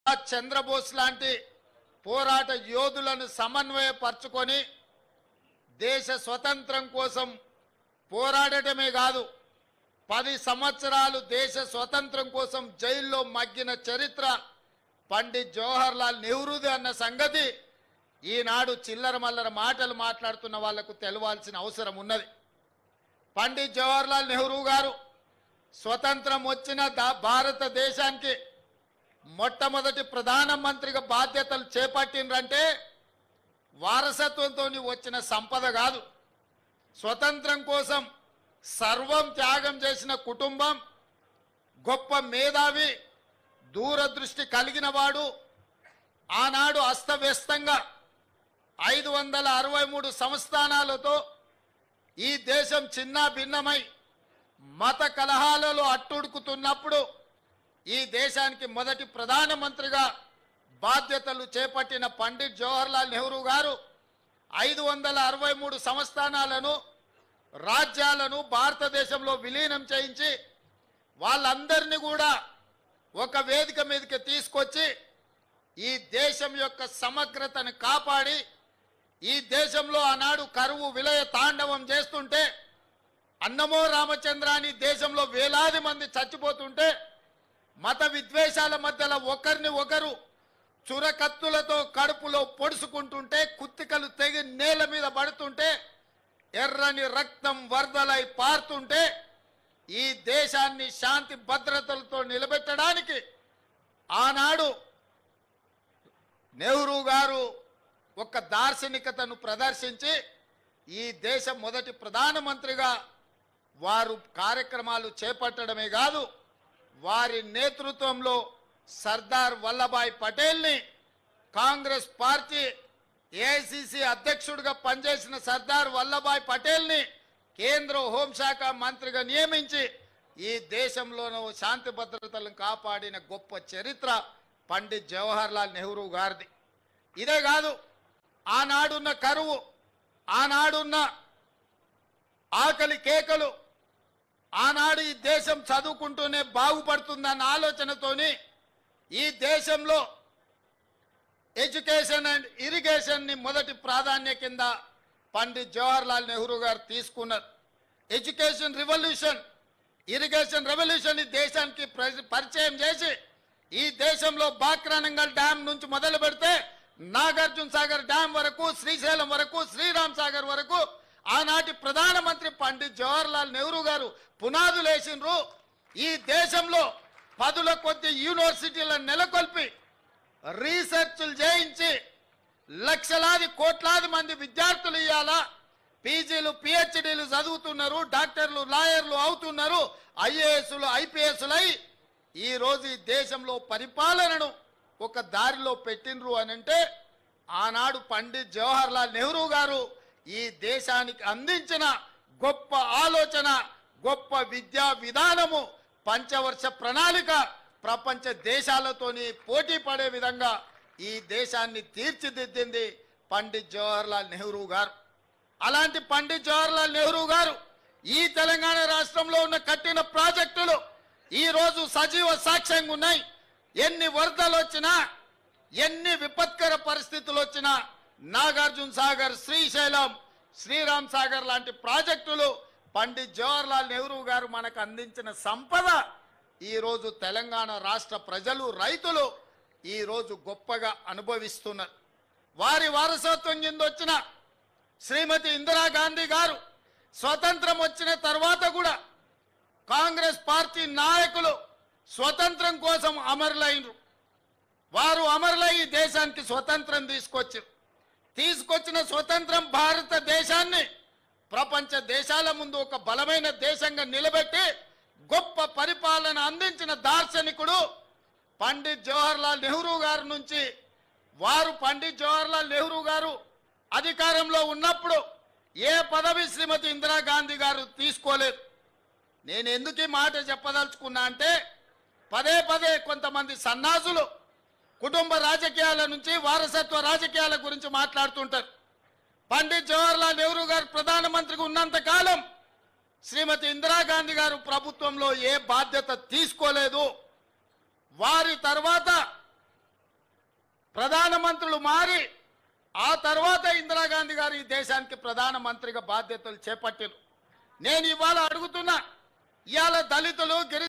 చంద్రబోస్ లాంటి పోరాట యోధులను సమన్వయపరచుకొని దేశ స్వతంత్రం కోసం పోరాడటమే కాదు 10 సంవత్సరాలు దేశ స్వతంత్రం కోసం జైల్లో మగ్గిన చరిత్ర పండిత్ జవహర్లాల్ నెహ్రూది అన్న సంగతి ఈనాడు చిల్లర మల్లర మాటలు మాట్లాడుతున్న వాళ్లకు తెలవాల్సిన అవసరం ఉన్నది. పండిత్ జవహర్లాల్ నెహ్రూ గారు స్వతంత్రం వచ్చిన భారతదేశానికి మొట్టమొదటి ప్రధానమంత్రిగా బాధ్యతలు చేపట్టిండ్రంటే వారసత్వంతో వచ్చిన సంపద కాదు. స్వతంత్రం కోసం సర్వం త్యాగం చేసిన కుటుంబం, గొప్ప మేధావి, దూరదృష్టి కలిగిన వాడు. ఆనాడు అస్తవ్యస్తంగా 563 సంస్థానాలతో ఈ దేశం చిన్న భిన్నమై మత కలహాలలో అట్టుడుకుతున్నప్పుడు ఈ దేశానికి మొదటి ప్రధానమంత్రిగా బాధ్యతలు చేపట్టిన పండిత్ జవహర్లాల్ నెహ్రూ గారు 563 సంస్థానాలను, రాజ్యాలను భారతదేశంలో విలీనం చేయించి వాళ్ళందరినీ కూడా ఒక వేదిక మీదకి తీసుకొచ్చి ఈ దేశం యొక్క సమగ్రతను కాపాడి, ఈ దేశంలో ఆనాడు కరువు విలయ తాండవం చేస్తుంటే, అన్నమో రామచంద్రాని దేశంలో వేలాది మంది చచ్చిపోతుంటే, మత విద్వేషాల మధ్యలో ఒకరిని ఒకరు చురకత్తులతో కడుపులో పొడుచుకుంటుంటే, కుత్తికలు తెగి నేల మీద పడుతుంటే, ఎర్రని రక్తం వరదలై పారుతుంటే, ఈ దేశాన్ని శాంతి భద్రతలతో నిలబెట్టడానికి ఆనాడు నెహ్రూ గారు ఒక దార్శనికతను ప్రదర్శించి ఈ దేశ మొదటి ప్రధానమంత్రిగా వారు కార్యక్రమాలు చేపట్టడమే కాదు, వారి నేతృత్వంలో సర్దార్ వల్లభాయ్ పటేల్ని కాంగ్రెస్ పార్టీ ఏఐసిసి అధ్యక్షుడిగా పనిచేసిన సర్దార్ వల్లభాయ్ పటేల్ని కేంద్ర హోంశాఖ మంత్రిగా నియమించి ఈ దేశంలోనూ శాంతి భద్రతలను కాపాడిన గొప్ప చరిత్ర పండిత్ జవహర్లాల్ నెహ్రూ గారిది. ఇదే కాదు, ఆనాడున్న కరువు, ఆనాడున్న ఆకలి కేకలు, ఆనాడు ఈ దేశం చదువుకుంటూనే బాగుపడుతుందన్న ఆలోచనతోని ఈ దేశంలో ఎడ్యుకేషన్ అండ్ ఇరిగేషన్ని మొదటి ప్రాధాన్య కింద పండిత్ జవహర్లాల్ నెహ్రూ గారు తీసుకున్నారు. ఎడ్యుకేషన్ రెవల్యూషన్, ఇరిగేషన్ రెవల్యూషన్ ఈ దేశానికి పరిచయం చేసి ఈ దేశంలో బాక్రానంగల్ డ్యామ్ నుంచి మొదలు పెడితే నాగార్జున సాగర్ డ్యామ్ వరకు, శ్రీశైలం వరకు, శ్రీరామ్ సాగర్ వరకు ఆనాటి ప్రధానమంత్రి పండిత్ జవహర్లాల్ నెహ్రూ గారు పునాదులు వేసిండ్రు. ఈ దేశంలో 10ల కొద్ది యూనివర్సిటీలను నెలకొల్పి రీసెర్చ్లు చేయించి లక్షలాది కోట్లాది మంది విద్యార్థులు ఇవాళ పీజీలు పిహెచ్డీలు చదువుతున్నారు, డాక్టర్లు లాయర్లు అవుతున్నారు, ఐఏఎస్లు ఐపీఎస్లై ఈరోజు ఈ దేశంలో పరిపాలనను ఒక దారిలో పెట్టినరు అని అంటే ఆనాడు పండిత్ జవహర్లాల్ నెహ్రూ గారు ఈ దేశానికి అందించిన గొప్ప ఆలోచన, గొప్ప విద్యా విధానము, పంచవర్ష ప్రణాళిక ప్రపంచ దేశాలతోని పోటీ పడే విధంగా ఈ దేశాన్ని తీర్చిదిద్దింది పండిత్ జవహర్లాల్ నెహ్రూ గారు. అలాంటి పండిత్ జవహర్లాల్ నెహ్రూ గారు ఈ తెలంగాణ రాష్ట్రంలో ఉన్న కట్టిన ప్రాజెక్టులు ఈ రోజు సజీవ సాక్ష్యంగా ఉన్నాయి. ఎన్ని వరదలు వచ్చినా, ఎన్ని విపత్కర పరిస్థితులు వచ్చినా నాగార్జున సాగర్, శ్రీశైలం, శ్రీరామ్ సాగర్ లాంటి ప్రాజెక్టులు పండిత్ జవహర్లాల్ నెహ్రూ గారు మనకు అందించిన సంపద ఈరోజు తెలంగాణ రాష్ట్ర ప్రజలు, రైతులు ఈరోజు గొప్పగా అనుభవిస్తున్నారు. వారి వారసత్వం కింద వచ్చిన శ్రీమతి ఇందిరాగాంధీ గారు స్వతంత్రం వచ్చిన తర్వాత కూడా కాంగ్రెస్ పార్టీ నాయకులు స్వతంత్రం కోసం అమరులైనరు. వారు అమరులై ఈ దేశానికి స్వతంత్రం తీసుకొచ్చిన స్వతంత్రం భారతదేశాన్ని ప్రపంచ దేశాల ముందు ఒక బలమైన దేశంగా నిలబెట్టి గొప్ప పరిపాలన అందించిన దార్శనికుడు పండిత్ జవహర్లాల్ నెహ్రూ గారి నుంచి వారు పండిత్ జవహర్లాల్ నెహ్రూ గారు అధికారంలో ఉన్నప్పుడు ఏ పదవి శ్రీమతి ఇందిరాగాంధీ గారు తీసుకోలేదు. నేను ఎందుకు ఈ మాట చెప్పదలుచుకున్నా అంటే పదే కొంతమంది సన్నాసులు కుటుంబ రాజకీయాల నుంచి వారసత్వ రాజకీయాల గురించి మాట్లాడుతుంటారు. పండిత్ జవహర్లాల్ నెహ్రూ గారు ప్రధానమంత్రిగా ఉన్నంత కాలం శ్రీమతి ఇందిరాగాంధీ గారు ప్రభుత్వంలో ఏ బాధ్యత తీసుకోలేదు. వారి తర్వాత ప్రధానమంత్రులు మారి ఆ తర్వాత ఇందిరాగాంధీ గారు ఈ దేశానికి ప్రధానమంత్రిగా బాధ్యతలు చేపట్టారు. నేను ఇవాళ అడుగుతున్నా, ఇవాళ దళితులు